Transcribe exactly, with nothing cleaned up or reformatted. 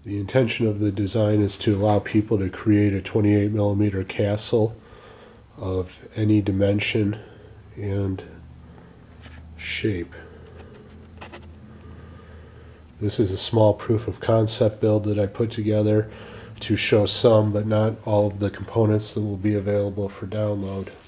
The intention of the design is to allow people to create a twenty-eight millimeter castle of any dimension and shape. This is a small proof of concept build that I put together to show some but not all of the components that will be available for download.